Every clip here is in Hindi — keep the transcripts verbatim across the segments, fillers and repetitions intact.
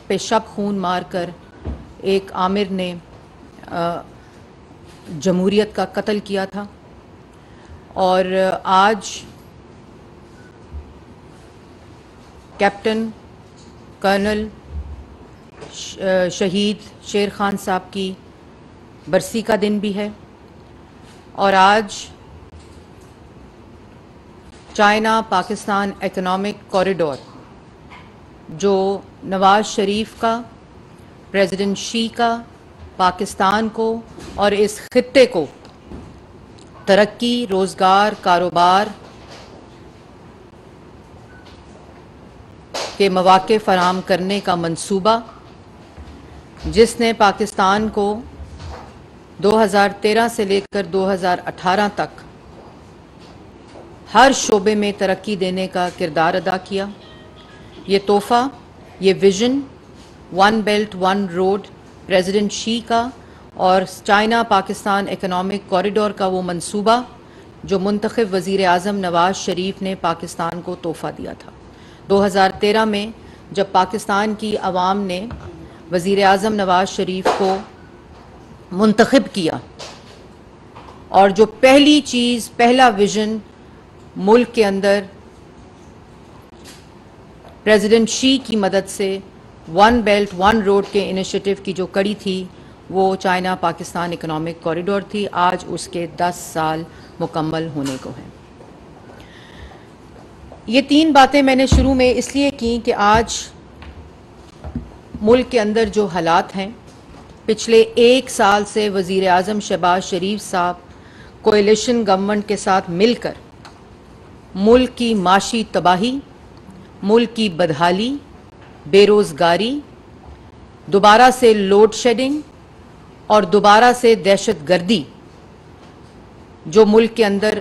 पे शब खून मारकर एक आमिर ने जमहूरियत का कत्ल किया था। और आज कैप्टन कर्नल शहीद शेर खान साहब की बरसी का दिन भी है। और आज चाइना पाकिस्तान इकोनॉमिक कॉरिडोर जो नवाज शरीफ का, प्रेसिडेंट शी का, पाकिस्तान को और इस खित्ते को तरक्की, रोज़गार, कारोबार के मौके फराहम करने का मंसूबा, जिसने पाकिस्तान को दो हज़ार तेरह से लेकर दो हज़ार अठारह तक हर शोबे में तरक्की देने का किरदार अदा किया। ये तोहफा, ये vision, one belt one road president Xi का और चाइना पाकिस्तान इकोनॉमिक कॉरिडोर का वो मंसूबा जो मुंतखब वज़ीर आज़म नवाज शरीफ ने पाकिस्तान को तोहफा दिया था। दो हज़ार तेरह में जब पाकिस्तान की आवाम ने वज़ीर आज़म नवाज शरीफ को मुंतखब किया और जो पहली चीज़, पहला विजन मुल्क के अंदर प्रेसिडेंट शी की मदद से वन बेल्ट वन रोड के इनिशिएटिव की जो कड़ी थी वो चाइना पाकिस्तान इकोनॉमिक कॉरिडोर थी। आज उसके दस साल मुकम्मल होने को हैं। ये तीन बातें मैंने शुरू में इसलिए की कि आज मुल्क के अंदर जो हालात हैं, पिछले एक साल से वज़ीर आज़म शहबाज शरीफ साहब कोएलिशन गवर्नमेंट के साथ मिलकर मुल्क की माशी तबाही, मुल्क की बदहाली, बेरोज़गारी, दोबारा से लोड शेडिंग और दोबारा से दहशतगर्दी जो मुल्क के अंदर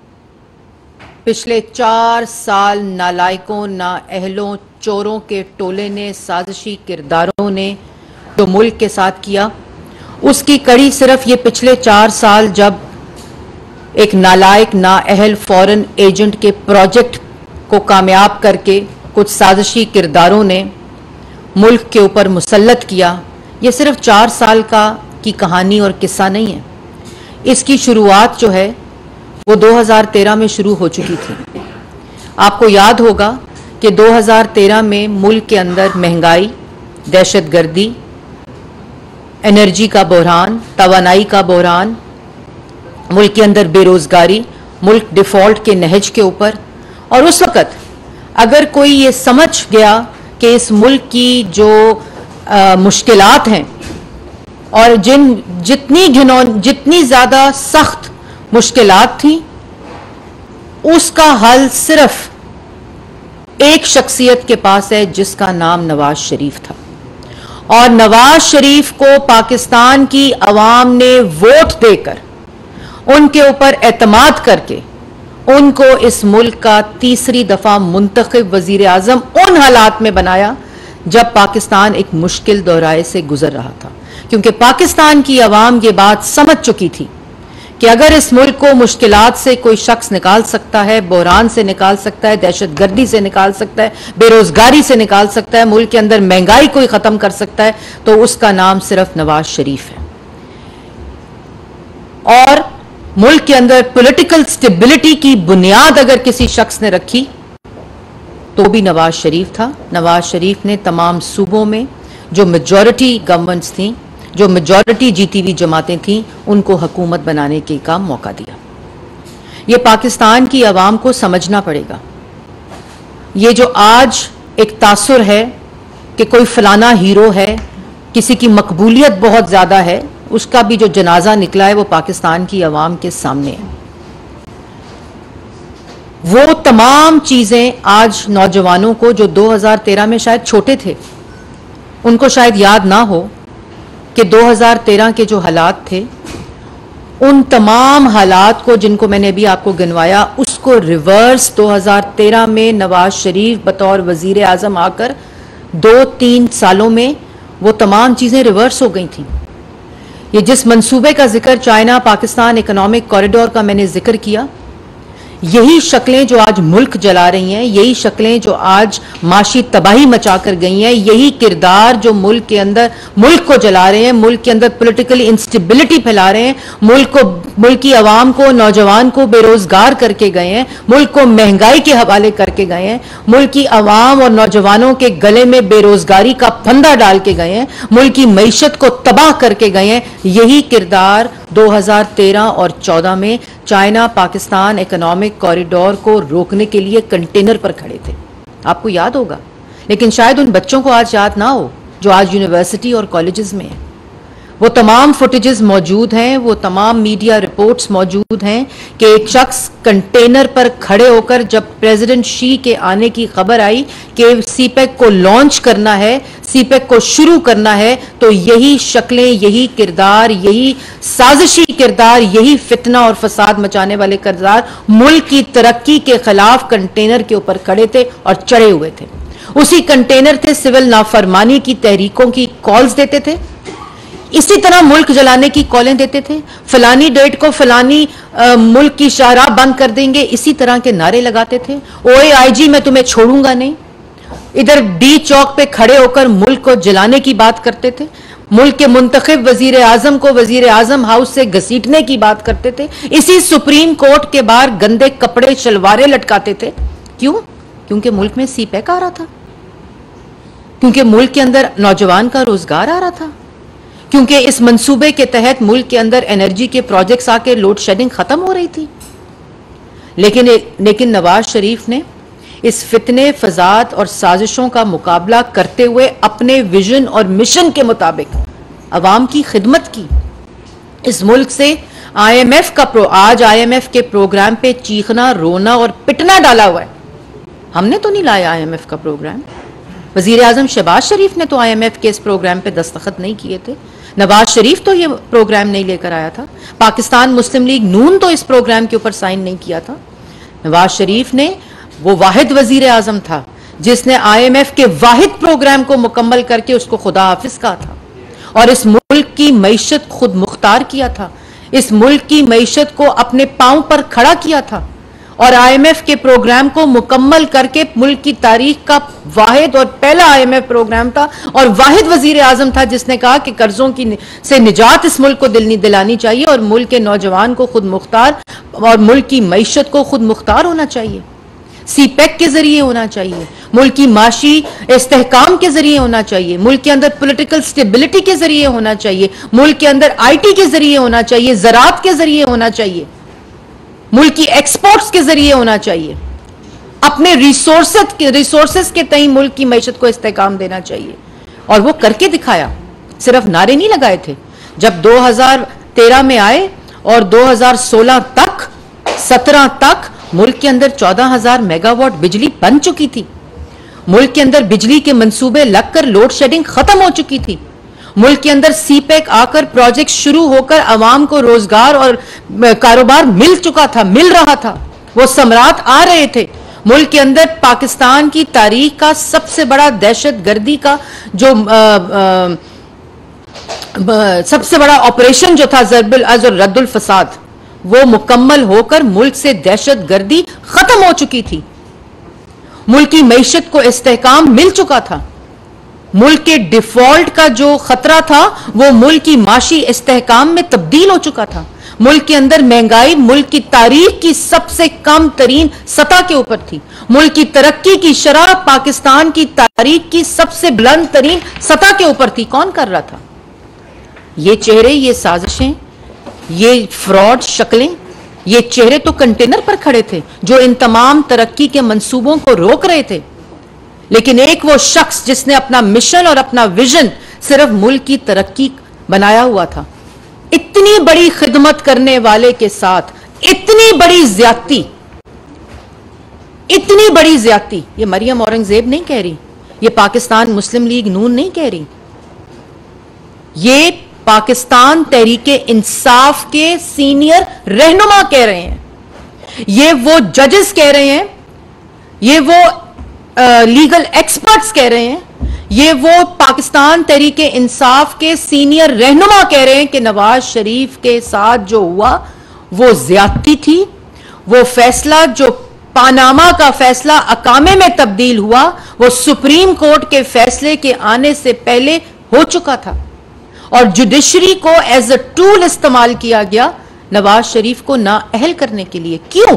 पिछले चार साल नालायकों, नाअहलों, चोरों के टोले ने, साजिशी किरदारों ने जो मुल्क के साथ किया, उसकी कड़ी सिर्फ ये पिछले चार साल जब एक नालायक, नाअहल फॉरेन एजेंट के प्रोजेक्ट को कामयाब करके कुछ साजिशी किरदारों ने मुल्क के ऊपर मुसल्लत किया, ये सिर्फ चार साल का की कहानी और किस्सा नहीं है। इसकी शुरुआत जो है वो दो हज़ार तेरह में शुरू हो चुकी थी। आपको याद होगा कि दो हज़ार तेरह में मुल्क के अंदर महंगाई, दहशतगर्दी, एनर्जी का बहरान, तवानाई का बहरान, मुल्क के अंदर बेरोज़गारी, मुल्क डिफ़ॉल्ट के नहज के ऊपर। और उस वक़्त अगर कोई ये समझ गया कि इस मुल्क की जो मुश्किलात हैं और जिन जितनी घिनौन जितनी ज़्यादा सख्त मुश्किलात थी, उसका हल सिर्फ एक शख्सियत के पास है जिसका नाम नवाज शरीफ था। और नवाज शरीफ को पाकिस्तान की आवाम ने वोट देकर, उनके ऊपर एतमाद करके उनको इस मुल्क का तीसरी दफा मुंतखब वजीर आजम उन हालात में बनाया जब पाकिस्तान एक मुश्किल दौराए से गुजर रहा था। क्योंकि पाकिस्तान की आवाम ये बात समझ चुकी थी कि अगर इस मुल्क को मुश्किलात से कोई शख्स निकाल सकता है, बहरान से निकाल सकता है, दहशतगर्दी से निकाल सकता है, बेरोजगारी से निकाल सकता है, मुल्क के अंदर महंगाई कोई खत्म कर सकता है, तो उसका नाम सिर्फ नवाज शरीफ है। और मुल्क के अंदर पॉलिटिकल स्टेबिलिटी की बुनियाद अगर किसी शख्स ने रखी तो भी नवाज शरीफ था। नवाज शरीफ ने तमाम सूबों में जो मेजॉरिटी गवर्नमेंट्स थी, जो मेजॉरिटी जीती हुई जमातें थीं, उनको हुकूमत बनाने के का मौका दिया। ये पाकिस्तान की आवाम को समझना पड़ेगा। ये जो आज एक तासुर है कि कोई फलाना हीरो है, किसी की मकबूलियत बहुत ज़्यादा है, उसका भी जो जनाजा निकला है वो पाकिस्तान की आवाम के सामने है। वो तमाम चीज़ें आज नौजवानों को जो दो हज़ार तेरह में शायद छोटे थे, उनको शायद याद ना हो कि दो हज़ार तेरह के जो हालात थे, उन तमाम हालात को जिनको मैंने अभी आपको गिनवाया, उसको रिवर्स दो हज़ार तेरह में नवाज शरीफ बतौर वजीर आजम आकर दो तीन सालों में वो तमाम चीज़ें रिवर्स हो गई थी। ये जिस मंसूबे का जिक्र चाइना पाकिस्तान इकोनॉमिक कॉरिडोर का मैंने जिक्र किया, यही शक्लें जो आज मुल्क जला रही हैं, यही शक्लें जो आज माशी तबाही मचा कर गई हैं, यही किरदार जो मुल्क के अंदर मुल्क को जला रहे हैं, मुल्क के अंदर पॉलिटिकल इंस्टेबिलिटी फैला रहे हैं, मुल्क को मुल्क की आवाम को, नौजवान को बेरोजगार करके गए हैं, मुल्क को महंगाई के हवाले करके गए हैं, मुल्क की आवाम और नौजवानों के गले में बेरोजगारी का फंदा डाल के गए हैं, मुल्क की मईशत को तबाह करके गए हैं। यही किरदार दो हज़ार तेरह और चौदह में चाइना पाकिस्तान इकोनॉमिक कॉरिडोर को रोकने के लिए कंटेनर पर खड़े थे, आपको याद होगा। लेकिन शायद उन बच्चों को आज याद ना हो जो आज यूनिवर्सिटी और कॉलेजेस में हैं। वो तमाम फुटेजेस मौजूद हैं, वो तमाम मीडिया रिपोर्ट्स मौजूद हैं कि एक शख्स कंटेनर पर खड़े होकर जब प्रेसिडेंट शी के आने की खबर आई कि सीपेक को लॉन्च करना है, सीपेक को शुरू करना है, तो यही शक्लें, यही किरदार, यही साजिशी किरदार, यही फितना और फसाद मचाने वाले किरदार मुल्क की तरक्की के खिलाफ कंटेनर के ऊपर खड़े थे और चढ़े हुए थे। उसी कंटेनर थे सिविल नाफरमानी की तहरीकों की कॉल्स देते थे, इसी तरह मुल्क जलाने की कॉलें देते थे, फलानी डेट को फलानी आ, मुल्क की शाहराह बंद कर देंगे, इसी तरह के नारे लगाते थे। ओए आईजी मैं तुम्हें छोड़ूंगा नहीं, इधर डी चौक पे खड़े होकर मुल्क को जलाने की बात करते थे, मुल्क के मुंतखब वजीर आजम को वजीर आजम हाउस से घसीटने की बात करते थे, इसी सुप्रीम कोर्ट के बाहर गंदे कपड़े शलवारें लटकाते थे। क्यों? क्योंकि मुल्क में सीपैक आ रहा था, क्योंकि मुल्क के अंदर नौजवान का रोजगार आ रहा था, क्योंकि इस मंसूबे के तहत मुल्क के अंदर एनर्जी के प्रोजेक्ट्स आके लोड शेडिंग खत्म हो रही थी। लेकिन लेकिन नवाज शरीफ ने इस फितने, फसाद और साजिशों का मुकाबला करते हुए अपने विजन और मिशन के मुताबिक अवाम की खिदमत की। इस मुल्क से आईएमएफ का प्रो आज आईएमएफ के प्रोग्राम पे चीखना, रोना और पिटना डाला हुआ है। हमने तो नहीं लाया आईएमएफ का प्रोग्राम, वजीर आजम शहबाज शरीफ ने तो आईएमएफ के इस प्रोग्राम पे दस्तखत नहीं किए थे, नवाज शरीफ तो ये प्रोग्राम नहीं लेकर आया था, पाकिस्तान मुस्लिम लीग नून तो इस प्रोग्राम के ऊपर साइन नहीं किया था। नवाज शरीफ ने, वो वाहिद वजीर आजम था जिसने आईएमएफ के वाहिद प्रोग्राम को मुकम्मल करके उसको खुदा हाफिज कहा था और इस मुल्क की मईशत खुद मुख्तार किया था, इस मुल्क की मईशत को अपने पांव पर खड़ा किया था और आईएमएफ के प्रोग्राम को मुकम्मल करके मुल्क की तारीख का वाहिद और पहला आईएमएफ प्रोग्राम था और वाहिद वजीर आजम था जिसने कहा कि कर्जों की से निजात इस मुल्क को दिलनी दिलानी चाहिए और मुल्क के नौजवान को खुद मुख्तार और मुल्क की मईशत को खुद मुख्तार होना चाहिए, सीपैक के जरिए होना चाहिए, मुल्क की माशी इस्तेहकाम के जरिए होना चाहिए, मुल्क के अंदर पॉलिटिकल स्टेबिलिटी के जरिए होना चाहिए, मुल्क के अंदर आईटी के जरिए होना चाहिए, ज़राअत के जरिए होना चाहिए, मुल्क की एक्सपोर्ट्स के जरिए होना चाहिए, अपने रिसोर्सेस के रिसोर्सेस के तई मुल्क की मईशत को इस्तेहकाम देना चाहिए। और वो करके दिखाया, सिर्फ नारे नहीं लगाए थे। जब दो हज़ार तेरह में आए और दो हज़ार सोलह तक सत्रह तक मुल्क के अंदर चौदह हजार मेगावाट बिजली बन चुकी थी, मुल्क के अंदर बिजली के मंसूबे लगकर लोड शेडिंग खत्म हो चुकी थी, मुल्क के अंदर सीपैक आकर प्रोजेक्ट शुरू होकर अवाम को रोजगार और कारोबार मिल चुका था, मिल रहा था, वो सम्राट आ रहे थे। मुल्क के अंदर पाकिस्तान की तारीख का सबसे बड़ा दहशत गर्दी का जो आ, आ, आ, सबसे बड़ा ऑपरेशन जो था ज़रबुल अज़ और रद्दुल फसाद, वो मुकम्मल होकर मुल्क से दहशत गर्दी खत्म हो चुकी थी, मुल्क की मईशत को इस्तेहकाम मिल चुका था, मुल्क के डिफॉल्ट का जो खतरा था वो मुल्क की माशी इस्तेहकाम में तब्दील हो चुका था, मुल्क के अंदर महंगाई मुल्क की तारीख की सबसे कम तरीन सतह के ऊपर थी, मुल्क की तरक्की की शरह पाकिस्तान की तारीख की सबसे बुलंद तरीन सतह के ऊपर थी। कौन कर रहा था? ये चेहरे, ये साजिशें, ये फ्रॉड शक्लें, ये चेहरे तो कंटेनर पर खड़े थे जो इन तमाम तरक्की के मंसूबों को रोक रहे थे। लेकिन एक वो शख्स जिसने अपना मिशन और अपना विजन सिर्फ मुल्क की तरक्की बनाया हुआ था, इतनी बड़ी खिदमत करने वाले के साथ इतनी बड़ी ज्यादती, इतनी बड़ी ज्यादती, ये मरियम औरंगजेब नहीं कह रही, ये पाकिस्तान मुस्लिम लीग नून नहीं कह रही, ये पाकिस्तान तहरीके इंसाफ के सीनियर रहनुमा कह रहे हैं, ये वो जजेस कह रहे हैं, ये वो लीगल एक्सपर्ट्स कह रहे हैं, ये वो पाकिस्तान तहरीके इंसाफ के सीनियर रहनुमा कह रहे हैं कि नवाज शरीफ के साथ जो हुआ वो ज्यादती थी, वो फैसला जो पानामा का फैसला अकामे में तब्दील हुआ, वो सुप्रीम कोर्ट के फैसले के आने से पहले हो चुका था और जुडिशरी को एज अ टूल इस्तेमाल किया गया नवाज शरीफ को नाअहल करने के लिए। क्यों?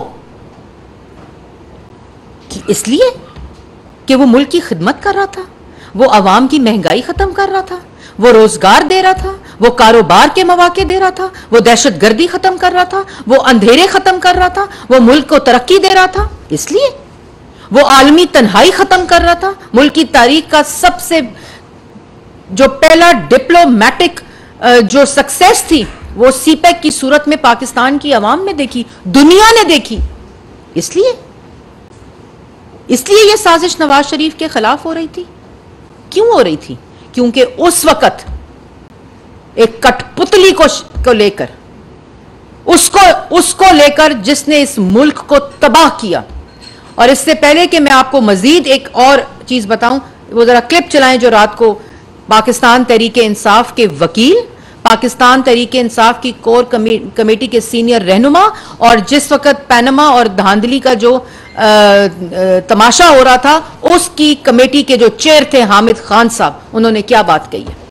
कि इसलिए कि वो मुल्क की खिदमत कर रहा था, वो अवाम की महंगाई खत्म कर रहा था, वो रोजगार दे रहा था, वो कारोबार के मौके दे रहा था, वो दहशतगर्दी खत्म कर रहा था, वो अंधेरे खत्म कर रहा था, वो मुल्क को तरक्की दे रहा था। इसलिए वो आलमी तन्हाई खत्म कर रहा था। मुल्क की तारीख का सबसे जो पहला डिप्लोमैटिक जो सक्सेस थी वो सीपैक की सूरत में पाकिस्तान की अवाम ने देखी, दुनिया ने देखी। इसलिए इसलिए यह साजिश नवाज शरीफ के खिलाफ हो रही थी। क्यों हो रही थी? क्योंकि उस वक्त एक कठपुतली को को लेकर उसको उसको लेकर जिसने इस मुल्क को तबाह किया। और इससे पहले कि मैं आपको मजीद एक और चीज बताऊं, वो जरा क्लिप चलाएं जो रात को पाकिस्तान तहरीक इंसाफ के वकील, पाकिस्तान तहरीक इंसाफ की कोर कमे, कमेटी के सीनियर रहनुमा और जिस वक्त पैनमा और धांधली का जो आ, आ, तमाशा हो रहा था उसकी कमेटी के जो चेयर थे हामिद खान साहब, उन्होंने क्या बात कही है।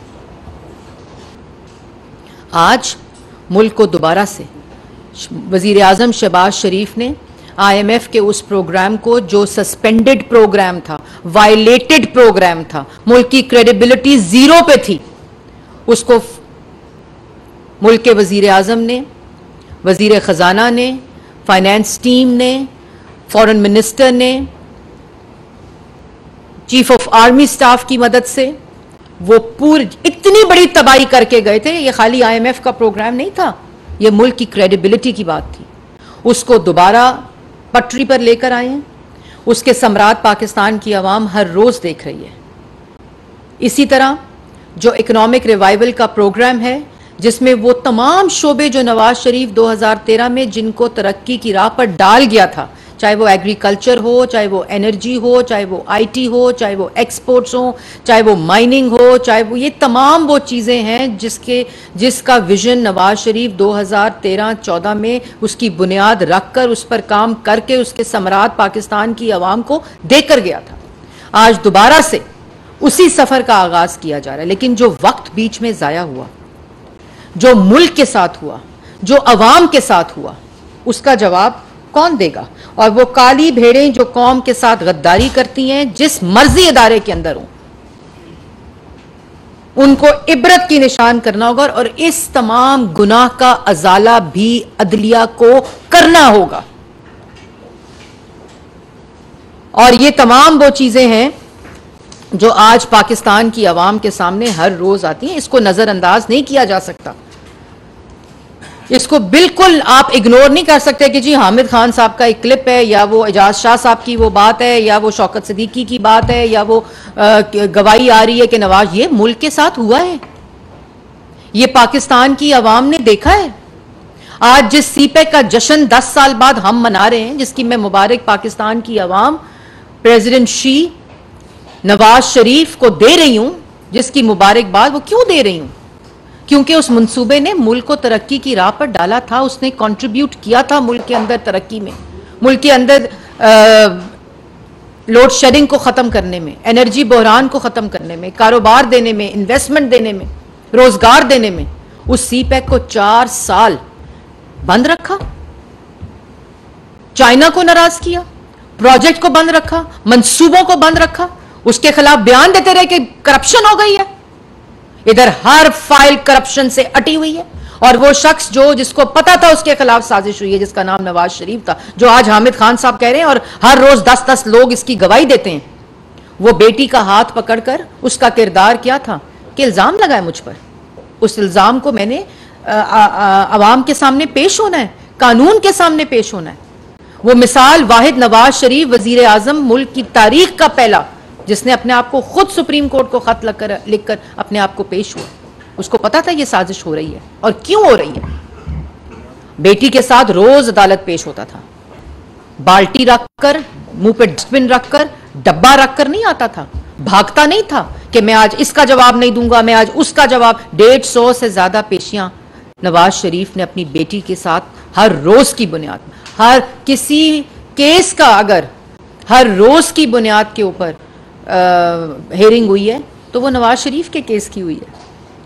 आज मुल्क को दोबारा से वजीर आजम शहबाज शरीफ ने आईएमएफ के उस प्रोग्राम को जो सस्पेंडेड प्रोग्राम था, वायलेटेड प्रोग्राम था, मुल्क की क्रेडिबिलिटी जीरो पे थी, उसको मुल्क के वजीर आजम ने, वजीर खजाना ने, फाइनेंस टीम ने, फॉरेन मिनिस्टर ने, चीफ ऑफ आर्मी स्टाफ की मदद से वो पूरी इतनी बड़ी तबाही करके गए थे। ये खाली आईएमएफ का प्रोग्राम नहीं था, ये मुल्क की क्रेडिबिलिटी की बात थी। उसको दोबारा पटरी पर लेकर आए हैं। उसके सम्राट पाकिस्तान की आवाम हर रोज देख रही है। इसी तरह जो इकोनॉमिक रिवाइवल का प्रोग्राम है जिसमें वो तमाम शोबे जो नवाज शरीफ दो हज़ार तेरह में जिनको तरक्की की राह पर डाल गया था, चाहे वो एग्रीकल्चर हो, चाहे वो एनर्जी हो, चाहे वो आईटी हो, चाहे वो एक्सपोर्ट्स हो, चाहे वो माइनिंग हो, चाहे वो, ये तमाम वो चीज़ें हैं जिसके जिसका विजन नवाज शरीफ दो हज़ार तेरह चौदह में उसकी बुनियाद रखकर उस पर काम करके उसके सम्राट पाकिस्तान की आवाम को देकर गया था। आज दोबारा से उसी सफ़र का आगाज़ किया जा रहा है। लेकिन जो वक्त बीच में ज़ाया हुआ, जो मुल्क के साथ हुआ, जो अवाम के साथ हुआ, उसका जवाब कौन देगा? और वो काली भेड़ें जो कौम के साथ गद्दारी करती हैं, जिस मर्जी इदारे के अंदर हो, उनको इबरत की निशान करना होगा और इस तमाम गुनाह का अजाला भी अदलिया को करना होगा। और ये तमाम वो चीजें हैं जो आज पाकिस्तान की आवाम के सामने हर रोज आती हैं। इसको नजरअंदाज नहीं किया जा सकता, इसको बिल्कुल आप इग्नोर नहीं कर सकते कि जी हामिद खान साहब का एक क्लिप है, या वो एजाज शाह साहब की वो बात है, या वो शौकत सिद्दीकी की बात है, या वो गवाही आ रही है कि नवाज, ये मुल्क के साथ हुआ है, ये पाकिस्तान की आवाम ने देखा है। आज जिस सीपैक का जश्न दस साल बाद हम मना रहे हैं, जिसकी मैं मुबारक पाकिस्तान की आवाम प्रेसिडेंट शी नवाज शरीफ को दे रही हूं, जिसकी मुबारकबाद वो क्यों दे रही हूं? क्योंकि उस मंसूबे ने मुल्क को तरक्की की राह पर डाला था, उसने कंट्रीब्यूट किया था मुल्क के अंदर तरक्की में, मुल्क के अंदर लोड शेडिंग को ख़त्म करने में, एनर्जी बहरान को ख़त्म करने में, कारोबार देने में, इन्वेस्टमेंट देने में, रोजगार देने में। उस सीपैक को चार साल बंद रखा, चाइना को नाराज किया, प्रोजेक्ट को बंद रखा, मंसूबों को बंद रखा, उसके खिलाफ बयान देते रहे कि करप्शन हो गई है। इधर हर फाइल करप्शन से अटी हुई है और वो शख्स जो जिसको पता था उसके खिलाफ साजिश हुई है, जिसका नाम नवाज शरीफ था, जो आज हामिद खान साहब कह रहे हैं और हर रोज दस दस लोग इसकी गवाही देते हैं, वो बेटी का हाथ पकड़कर उसका किरदार क्या था कि इल्जाम लगाए मुझ पर। उस इल्जाम को मैंने अवाम के सामने पेश होना है, कानून के सामने पेश होना है। वो मिसाल वाहिद नवाज शरीफ वजीर आजम मुल्क की तारीख का पहला जिसने अपने आप को खुद सुप्रीम कोर्ट को खत लिखकर लिखकर अपने आप को पेश हुआ। उसको पता था ये साजिश हो रही है और क्यों हो रही है। बेटी के साथ रोज अदालत पेश होता था, बाल्टी रखकर, मुंह पे डस्टबिन रखकर, डब्बा रखकर नहीं आता था, भागता नहीं था कि मैं आज इसका जवाब नहीं दूंगा, मैं आज उसका जवाब। डेढ़ सौ से ज्यादा पेशियां नवाज शरीफ ने अपनी बेटी के साथ हर रोज की बुनियाद हर किसी केस का अगर हर रोज की बुनियाद के ऊपर हेयरिंग हुई है तो वो नवाज शरीफ के केस की हुई है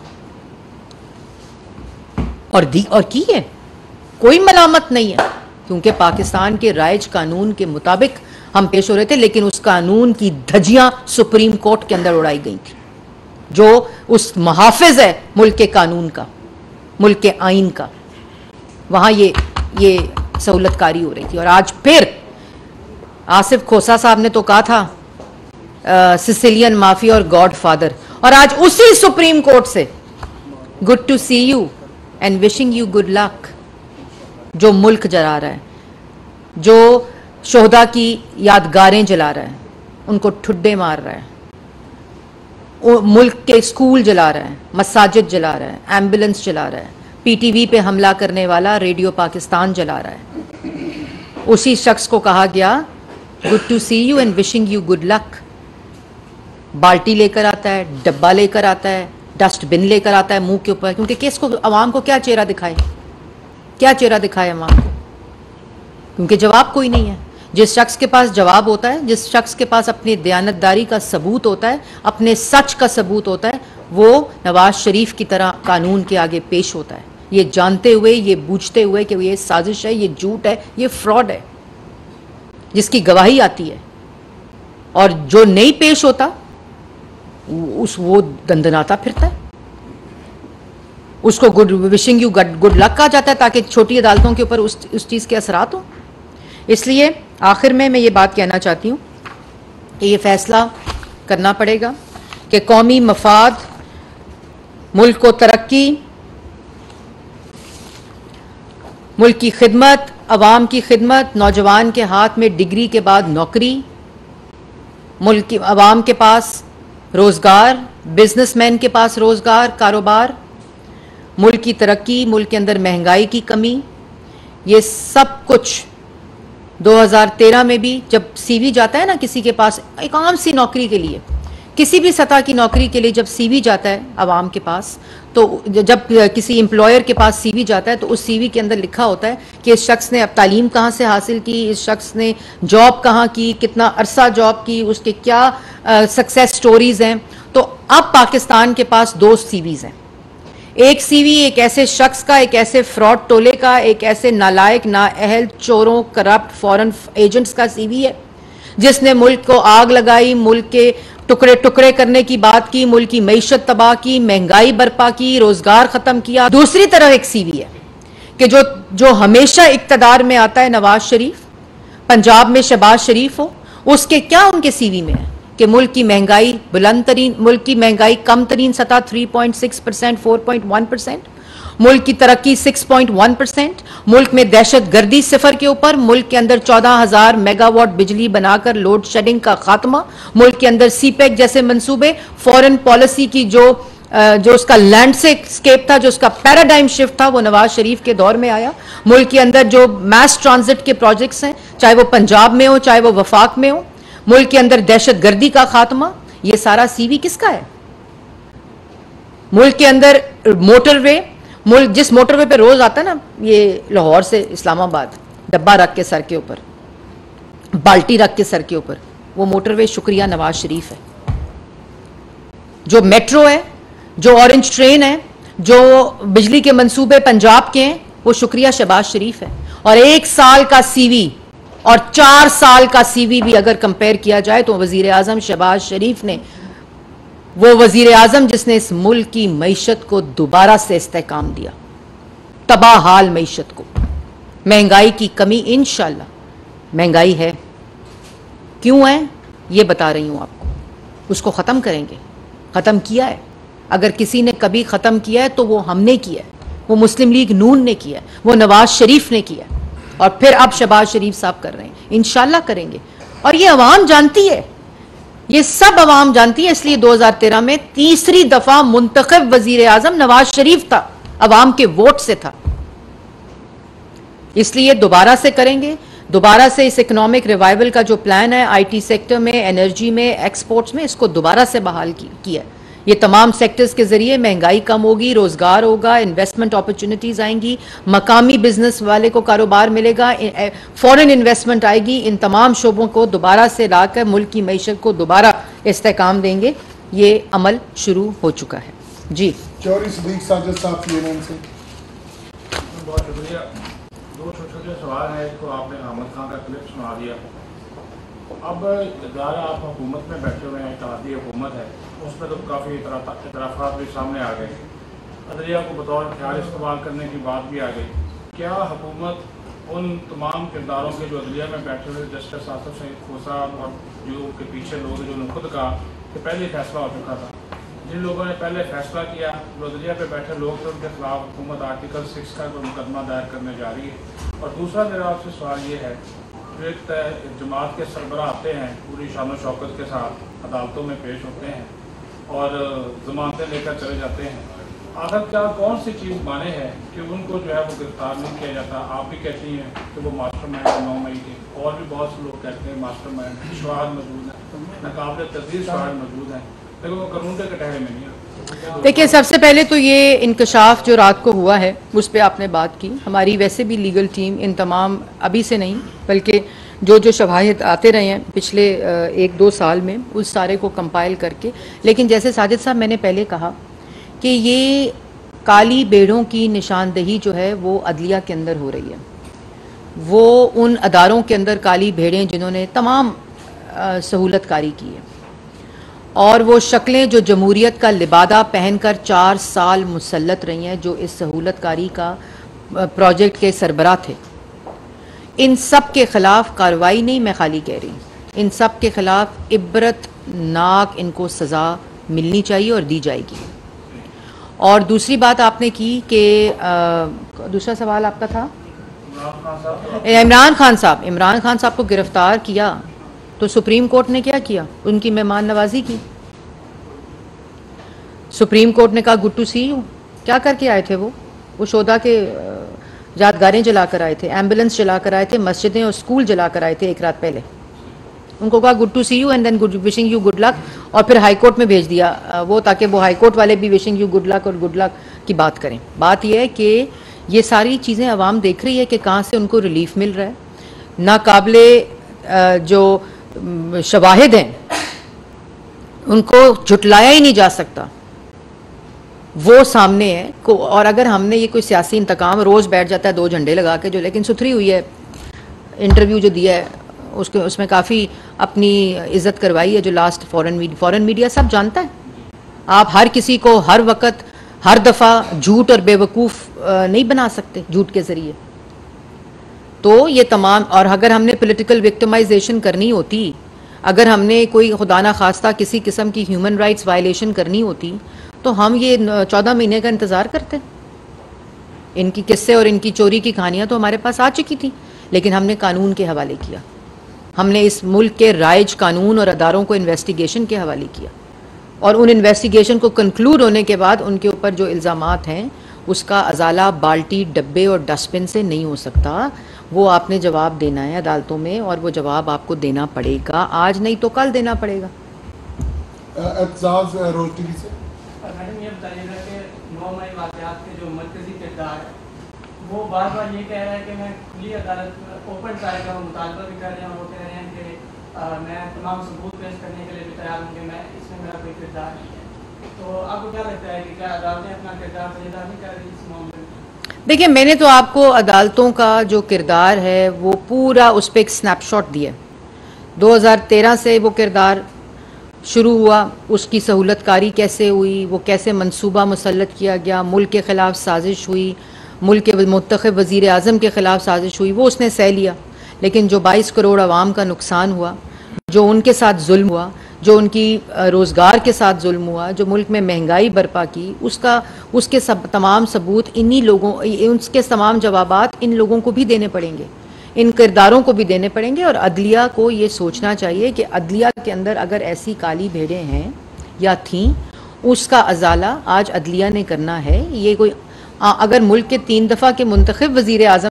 और दी और की है। कोई मलामत नहीं है, क्योंकि पाकिस्तान के राइज कानून के मुताबिक हम पेश हो रहे थे, लेकिन उस कानून की धज्जियां सुप्रीम कोर्ट के अंदर उड़ाई गई थी, जो उस मुहाफिज है मुल्क के कानून का, मुल्क के आइन का, वहां ये ये सहूलतकारी हो रही थी। और आज फिर आसिफ खोसा साहब ने तो कहा था सिसिलियन माफिया और गॉड फादर, और आज उसी सुप्रीम कोर्ट से good to see you and wishing you good luck, जो मुल्क जला रहा है, जो शोहदा की यादगारें जला रहा है, उनको ठुड्डे मार रहा है, मुल्क के स्कूल जला रहा है, मसाजिद जला रहा है, एम्बुलेंस जला रहा है, पीटीवी पे हमला करने वाला रेडियो पाकिस्तान जला रहा है। उसी शख्स को कहा गया good to see you and wishing you good luck. बाल्टी लेकर आता है, डब्बा लेकर आता है, डस्टबिन लेकर आता है मुंह के ऊपर, क्योंकि केस को अवाम को क्या चेहरा दिखाए, क्या चेहरा दिखाए अवाम को, क्योंकि जवाब कोई नहीं है। जिस शख्स के पास जवाब होता है, जिस शख्स के पास अपनी दयानतदारी का सबूत होता है, अपने सच का सबूत होता है, वो नवाज शरीफ की तरह कानून के आगे पेश होता है, ये जानते हुए, ये बूझते हुए कि ये साजिश है, ये झूठ है, ये फ्रॉड है, जिसकी गवाही आती है। और जो नहीं पेश होता उस वो दंदनाता फिरता है, उसको good wishing you good luck कहा जाता है, ताकि छोटी अदालतों के ऊपर उस उस चीज़ के असरात हों। इसलिए आखिर में मैं ये बात कहना चाहती हूँ कि ये फैसला करना पड़ेगा कि कौमी मफाद, मुल्क को तरक्की, मुल्क की खिदमत, अवाम की खिदमत, नौजवान के हाथ में डिग्री के बाद नौकरी, मुल्क की अवाम के पास रोज़गार, बिजनेसमैन के पास रोज़गार, कारोबार, मुल्क की तरक्की, मुल्क के अंदर महंगाई की कमी, ये सब कुछ दो हज़ार तेरह में भी जब सीवी जाता है ना किसी के पास, एक आम सी नौकरी के लिए, किसी भी सतह की नौकरी के लिए जब सीवी जाता है अवाम के पास, तो जब किसी एम्प्लॉयर के पास सीवी जाता है तो उस सीवी के अंदर लिखा होता है कि इस शख्स ने अब तालीम कहाँ से हासिल की, इस शख्स ने जॉब कहाँ की, कितना अरसा जॉब की, उसके क्या सक्सेस स्टोरीज हैं। तो अब पाकिस्तान के पास दो सीवीज हैं, एक सीवी एक ऐसे शख्स का, एक ऐसे फ्रॉड टोले का, एक ऐसे नालायक, नाअहल, चोरों, करप्ट फॉरेन एजेंट्स का सीवी है, जिसने मुल्क को आग लगाई, मुल्क के टुकड़े टुकड़े करने की बात की, मुल्क की मईशत तबाह की, महंगाई बर्पा की, रोजगार खत्म किया। दूसरी तरफ एक सीवी है कि जो जो हमेशा इक्तदार में आता है नवाज शरीफ, पंजाब में शहबाज शरीफ हो, उसके क्या उनके सीवी में है कि मुल्क की महंगाई बुलंद तरीन, मुल्क की महंगाई कम तरीन सतह तीन पॉइंट छह परसेंट, चार पॉइंट एक परसेंट, मुल्क की तरक्की छह पॉइंट एक परसेंट, मुल्क में दहशत गर्दी सिफर के ऊपर, मुल्क के अंदर चौदह हजार मेगावाट बिजली बनाकर लोड शेडिंग का खात्मा, मुल्क के अंदर सीपेक जैसे मंसूबे, फॉरेन पॉलिसी की जो जो उसका लैंडस्केप था, जो उसका पैराडाइम शिफ्ट था, वो नवाज शरीफ के दौर में आया। मुल्क के अंदर जो मैस ट्रांजिट के प्रोजेक्ट्स हैं, चाहे वो पंजाब में हो, चाहे वो वफाक में हो, मुल्क के अंदर दहशत गर्दी का खात्मा, ये सारा सीवी किसका है? मुल्क के अंदर मोटरवे, मुल्क जिस मोटरवे पे रोज आता है ना, ये लाहौर से इस्लामाबाद, डब्बा रख के सर के ऊपर, बाल्टी रख के सर के ऊपर, वो मोटरवे शुक्रिया नवाज शरीफ है। जो मेट्रो है, जो ऑरेंज ट्रेन है, जो बिजली के मंसूबे पंजाब के हैं, वो शुक्रिया शहबाज शरीफ है। और एक साल का सीवी और चार साल का सीवी भी अगर कंपेयर किया जाए तो वजीर आजम शहबाज शरीफ ने, वो वजीर आजम जिसने इस मुल्क की मईशत को दोबारा से इस्तेहकाम दिया, तबाह हाल मईशत को, महंगाई की कमी, इंशाल्लाह महंगाई है, क्यों है ये बता रही हूं आपको, उसको खत्म करेंगे, खत्म किया है। अगर किसी ने कभी खत्म किया है तो वो हमने किया है, वो मुस्लिम लीग नून ने किया है, वो नवाज शरीफ ने किया है, और फिर अब शहबाज शरीफ साहब कर रहे हैं, इंशाल्लाह करेंगे। और ये अवाम जानती है, ये सब अवाम जानती है, इसलिए दो हज़ार तेरह में तीसरी दफा मुंतखब वजीर आजम नवाज शरीफ था, अवाम के वोट से था, इसलिए दोबारा से करेंगे। दोबारा से इस इकोनॉमिक रिवाइवल का जो प्लान है, आईटी सेक्टर में, एनर्जी में, एक्सपोर्ट्स में, इसको दोबारा से बहाल की, किया है। ये तमाम सेक्टर्स के ज़रिए महंगाई कम होगी, रोज़गार होगा, इन्वेस्टमेंट अपॉर्चुनिटीज़ आएंगी, मकामी बिजनेस वाले को कारोबार मिलेगा, फॉरेन इन्वेस्टमेंट आएगी। इन तमाम शोबों को दोबारा से लाकर मुल्क की मईशत को दोबारा इस्तेहकाम देंगे। ये अमल शुरू हो चुका है। जी चौधरी सदीक साजिद साहब सीएनएन से। बहुत शुक्रिया। दो छोटे छोटे सवाल हैं, इसको आपने अहमद खान का क्लिप सुना दिया। अब ज़्यादा आप हुकूमत में बैठे हुए हैं, इत्तेहादी हुकूमत है, उसमें तो काफ़ी इतराफ़ात भी सामने आ गए, अदलिया को बतौर ख्याल इस्तेमाल करने की बात भी आ गई। क्या हुकूमत उन तमाम किरदारों के जो अदलिया में बैठे हुए जस्टिस आसिफ सईद खोसा और जो उनके पीछे लोग जो उन्होंने खुद कहा कि पहले फैसला हो चुका था, जिन लोगों ने पहले फैसला किया, जो अदलिया पे बैठे लोग थे, उनके खिलाफ हुकूमत आर्टिकल सिक्स का जो मुकदमा दायर करने जा रही है। और दूसरा मेरा आपसे सवाल ये है, जो एक जमात के सरबराह आते हैं पूरी शान और शौकत के साथ अदालतों में पेश होते हैं और जमानतें लेकर चले जाते हैं, आखिर क्या कौन सी चीज़ माने है कि उनको जो है वो गिरफ्तार नहीं किया जाता? आप भी कहती हैं कि वो मास्टर माइंड नौ मई के, और भी बहुत से लोग कहते हैं मास्टर माइंड शवाहद मौजूद हैं, नाकाबिल तस्दीर शवाहद मौजूद हैं, लेकिन वो कानून के कटहरे में नहीं है। देखिए, सबसे पहले तो ये इंकशाफ जो रात को हुआ है उस पर आपने बात की। हमारी वैसे भी लीगल टीम इन तमाम, अभी से नहीं बल्कि जो जो शवाहिद आते रहे हैं पिछले एक दो साल में, उस सारे को कंपाइल करके, लेकिन जैसे साजिद साहब मैंने पहले कहा कि ये काली बेड़ों की निशानदही जो है वो अदलिया के अंदर हो रही है। वो उन अदारों के अंदर काली भेड़ें जिन्होंने तमाम सहूलतकारी की है, और वो शक्लें जो जमहूरियत का लिबादा पहनकर चार साल मुसल्लत रही हैं, जो इस सहूलतकारी का प्रोजेक्ट के सरबराह थे, इन सब के ख़िलाफ़ कार्रवाई नहीं, मैं खाली कह रही, इन सब के ख़िलाफ़ इबरतनाक इनको सज़ा मिलनी चाहिए और दी जाएगी। और दूसरी बात आपने की कि दूसरा सवाल आपका था इमरान खान साहब। इमरान खान साहब को गिरफ्तार किया तो सुप्रीम कोर्ट ने क्या किया? उनकी मेहमान नवाजी की। सुप्रीम कोर्ट ने कहा गुड टू सी यू। क्या करके आए थे वो? वो शोधा के यादगारें जलाकर आए थे, एम्बुलेंस जलाकर आए थे, मस्जिदें और स्कूल जलाकर आए थे एक रात पहले। उनको कहा good to see you and then good wishing you good luck, और फिर हाई कोर्ट में भेज दिया वो, ताकि वो हाई कोर्ट वाले भी विशिंग यू गुड लक और गुड लक की बात करें। बात यह है कि ये सारी चीज़ें अवाम देख रही है कि कहाँ से उनको रिलीफ मिल रहा है। नाकाबिले जो शवाहिद हैं उनको झुटलाया ही नहीं जा सकता, वो सामने है को। और अगर हमने ये कोई सियासी इंतकाम, रोज़ बैठ जाता है दो झंडे लगा के, जो लेकिन सुथरी हुई है, इंटरव्यू जो दिया है उसके उसमें काफ़ी अपनी इज्जत करवाई है, जो last foreign media foreign media सब जानता है। आप हर किसी को हर वक्त हर दफ़ा झूठ और बेवकूफ़ नहीं बना सकते झूठ के ज़रिए। तो ये तमाम, और अगर हमने पॉलिटिकल विक्टिमाइजेशन करनी होती, अगर हमने कोई खुदा ना खास्ता किसी किस्म की ह्यूमन राइट्स वायलेशन करनी होती, तो हम ये चौदह महीने का इंतज़ार करते। इनकी किस्से और इनकी चोरी की कहानियाँ तो हमारे पास आ चुकी थी, लेकिन हमने कानून के हवाले किया। हमने इस मुल्क के राइज कानून और अदारों को इन्वेस्टिगेशन के हवाले किया, और उन इन्वेस्टिगेशन को कंक्लूड होने के बाद उनके ऊपर जो इल्ज़ामात हैं उसका अजाला बाल्टी, डब्बे और डस्टबिन से नहीं हो सकता। वो आपने जवाब देना है अदालतों में, और वो जवाब आपको देना पड़ेगा, आज नहीं तो कल देना पड़ेगा। एतजाज़ रोटी से मैडम ये बताइएगा कि नौ मई वाक़यात के जो मरकज़ी किरदार है वो बार बार ये कह रहा है कि मैं खुली अदालत ओपन ट्रायल का मुतालबा भी कर रहे हैं, और वो कह रहे हैं कि आ, मैं तमाम सबूत पेश करने के लिए भी तैयार हूँ कि मैं इसमें मेरा कोई किरदार नहीं है। तो आपको क्या लगता है कि क्या अदालतें अपना किरदार सजेदा नहीं कर रही इस मामले में? देखिए, मैंने तो आपको अदालतों का जो किरदार है वो पूरा उस पर एक स्नैपशॉट दिया। दो हज़ार तेरह से वो किरदार शुरू हुआ, उसकी सहूलतकारी कैसे हुई, वो कैसे मंसूबा मुसल्लत किया गया, मुल्क के ख़िलाफ़ साजिश हुई, मुल्क के मुंतखब वज़ीर आज़म के ख़िलाफ़ साजिश हुई, वो उसने सह लिया। लेकिन जो बाईस करोड़ आवाम का नुकसान हुआ, जो उनके साथ जुल्म हुआ, जो उनकी रोज़गार के साथ जुल्म हुआ, जो मुल्क में महंगाई बर्पा की, उसका उसके सब तमाम सबूत इन्हीं लोगों, उसके तमाम जवाबात इन लोगों को भी देने पड़ेंगे, इन किरदारों को भी देने पड़ेंगे। और अदलिया को ये सोचना चाहिए कि अदलिया के अंदर अगर ऐसी काली भेड़ें हैं या थीं, उसका अजाला आज अदलिया ने करना है। ये कोई अगर मुल्क के तीन दफ़ा के मुंतखब वज़ीर आज़म